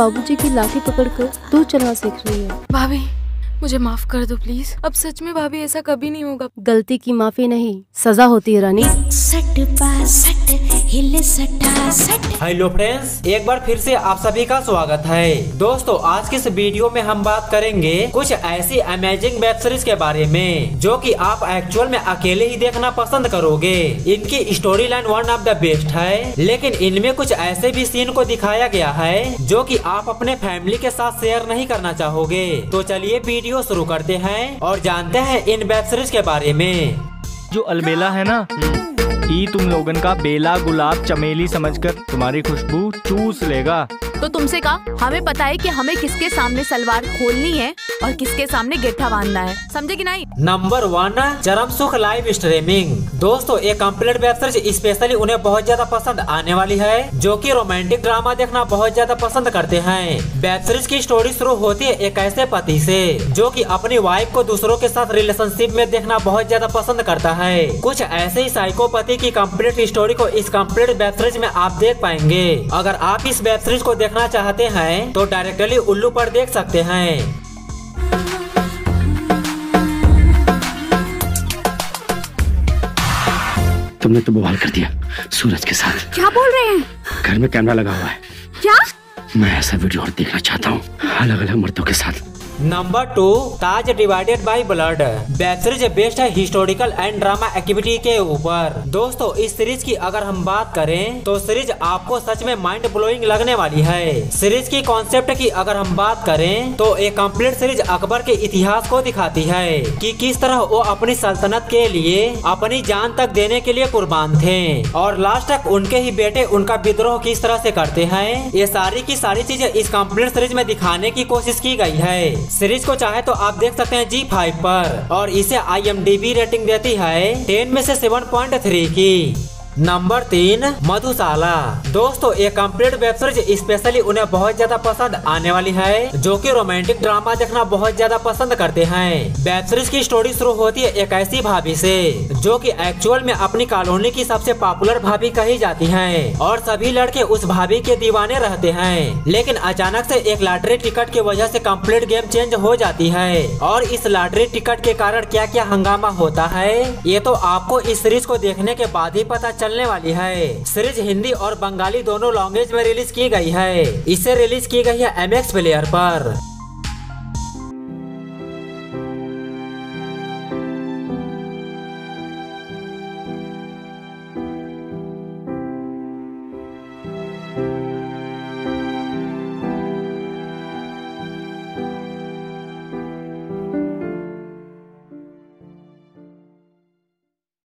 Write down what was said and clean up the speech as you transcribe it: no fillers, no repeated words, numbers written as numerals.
बाबूजी की लाठी पकड़कर तू चलना सीख रही है। भाभी मुझे माफ कर दो प्लीज। अब सच में भाभी ऐसा कभी नहीं होगा। गलती की माफी नहीं, सजा होती है रानी। हेलो फ्रेंड्स, एक बार फिर से आप सभी का स्वागत है। दोस्तों आज के इस वीडियो में हम बात करेंगे कुछ ऐसी अमेजिंग वेब सीरीज के बारे में जो कि आप एक्चुअल में अकेले ही देखना पसंद करोगे। इनकी story line one of the best है, लेकिन इनमें कुछ ऐसे भी सीन को दिखाया गया है जो कि आप अपने फैमिली के साथ शेयर नहीं करना चाहोगे। तो चलिए वीडियो शुरू करते हैं और जानते हैं इन वेब सीरीज के बारे में। जो अलबेला है ना, ई तुम लोगन का बेला गुलाब चमेली समझकर तुम्हारी खुशबू चूस लेगा। तो तुमसे कहा, हमें पता है कि हमें किसके सामने सलवार खोलनी है और किसके सामने गेठा बांधना है, समझे कि नहीं। नंबर 1, चरम सुख लाइव स्ट्रीमिंग। दोस्तों एक कंप्लीट वेब सीरीज स्पेशली उन्हें बहुत ज्यादा पसंद आने वाली है जो कि रोमांटिक ड्रामा देखना बहुत ज्यादा पसंद करते हैं। वेब सीरीज की स्टोरी शुरू होती है एक ऐसे पति से जो कि अपनी वाइफ को दूसरों के साथ रिलेशनशिप में देखना बहुत ज्यादा पसंद करता है। कुछ ऐसे ही साइकोपैथी की कंप्लीट स्टोरी को इस कंप्लीट वेब सीरीज में आप देख पाएंगे। अगर आप इस वेब सीरीज को देखना चाहते हैं तो डायरेक्टली उल्लू पर देख सकते हैं। तुमने तो बवाल कर दिया सूरज के साथ। क्या बोल रहे हैं? घर में कैमरा लगा हुआ है। क्या? मैं ऐसा वीडियो और देखना चाहता हूँ अलग अलग मर्दों के साथ। Number 2, Taj divided by blood. Web series based है हिस्टोरिकल एंड ड्रामा एक्टिविटी के ऊपर। दोस्तों इस सीरीज की अगर हम बात करें तो सीरीज आपको सच में माइंड ब्लोइंग लगने वाली है। सीरीज की कॉन्सेप्ट की अगर हम बात करें तो एक कंप्लीट सीरीज अकबर के इतिहास को दिखाती है कि किस तरह वो अपनी सल्तनत के लिए अपनी जान तक देने के लिए कुर्बान थे और लास्ट तक उनके ही बेटे उनका विद्रोह किस तरह से करते हैं। ये सारी की सारी चीजें इस कंप्लीट सीरीज में दिखाने की कोशिश की गई है। सीरीज को चाहे तो आप देख सकते हैं G5 पर और इसे IMDb रेटिंग देती है 10 में से 7.3 की। नंबर 3, मधुशाला। दोस्तों एक कंप्लीट वेब सीरीज स्पेशली उन्हें बहुत ज्यादा पसंद आने वाली है जो कि रोमांटिक ड्रामा देखना बहुत ज्यादा पसंद करते हैं। वेब सीरीज की स्टोरी शुरू होती है एक ऐसी भाभी से जो कि एक्चुअल में अपनी कॉलोनी की सबसे पॉपुलर भाभी कही जाती है और सभी लड़के उस भाभी के दीवाने रहते हैं। लेकिन अचानक से एक लॉटरी टिकट की वजह से कंप्लीट गेम चेंज हो जाती है और इस लॉटरी टिकट के कारण क्या क्या हंगामा होता है ये तो आपको इस सीरीज को देखने के बाद ही पता चलने वाली है। सीरीज हिंदी और बंगाली दोनों लैंग्वेज में रिलीज की गई है। इसे रिलीज की गई है MX प्लेयर पर।